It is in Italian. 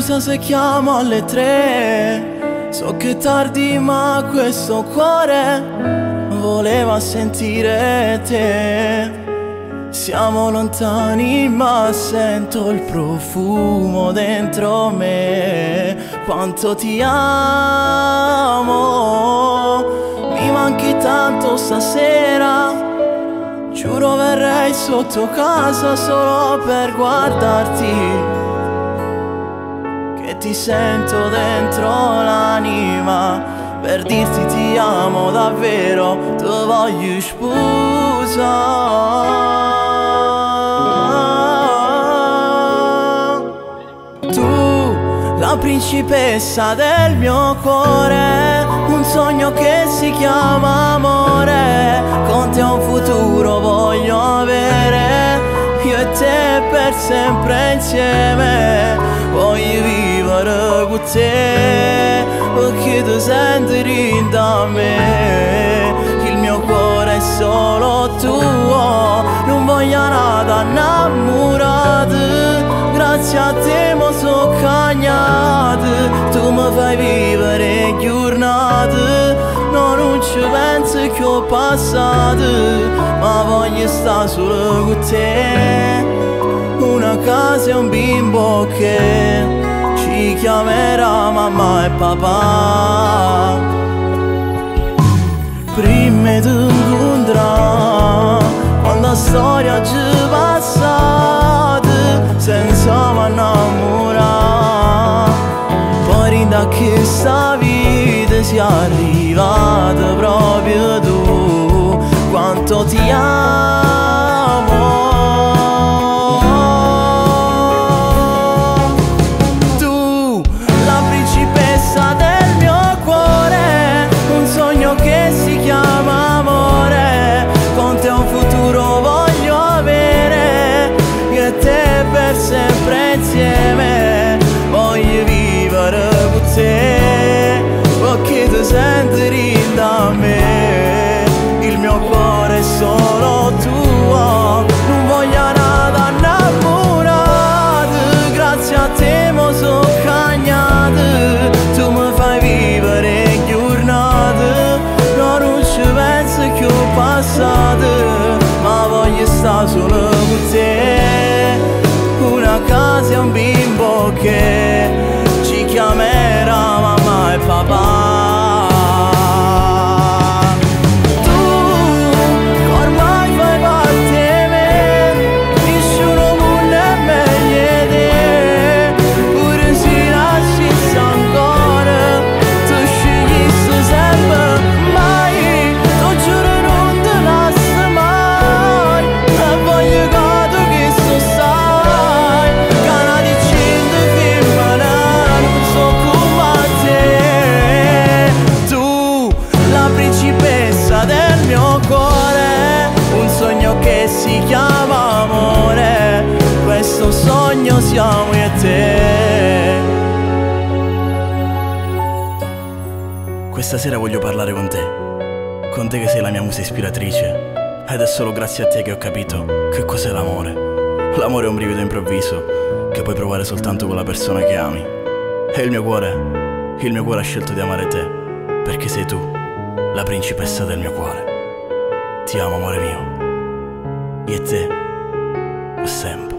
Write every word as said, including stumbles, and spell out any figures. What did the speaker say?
scusa se chiamo alle tre, so che è tardi ma questo cuore voleva sentire te. Siamo lontani ma sento il profumo dentro me. Quanto ti amo, mi manchi tanto stasera. Giuro verrei sotto casa solo per guardarti, che ti sento dentro l'anima, per dirti ti amo davvero, ti voglio sposare. La principessa del mio cuore, un sogno che si chiama amore. Con te un futuro voglio avere, io e te per sempre insieme. Voglio vivere con te, perché ti senti da me. Il mio cuore è solo tuo, non voglio nada innamorato. Grazie a te mo so cagnate, tu mi fai vivere giornate. No, non ci penso che ho passato, ma voglio stare solo con te. Una casa e un bimbo che ci chiamerà mamma e papà. Prima di incontrare, quando la storia ci passata, senza m'annamorare. Poi da questa vita sei arrivata proprio tu. Quanto ti amo, tu, la principessa del mio cuore, un sogno che si chiama amore. Con te un futuro voglio avere, io e te per sempre insieme. Voglio vivere con te, perché ti senti da me. Il mio cuore è solo tuo, non voglio nada innamorato. Grazie a te mo so cagnate, tu mi fai vivere giornate. No, non ci penso che ho passato, ma voglio stare solo con te. Una casa e un bimbo che ci chiamerà mamma e papà. Si chiama amore, questo sogno siamo io e te. Questa sera voglio parlare con te, con te che sei la mia musa ispiratrice. Ed è solo grazie a te che ho capito che cos'è l'amore. L'amore è un brivido improvviso che puoi provare soltanto con la persona che ami. E il mio cuore, il mio cuore ha scelto di amare te, perché sei tu, la principessa del mio cuore. Ti amo amore mio, io e te, per sempre.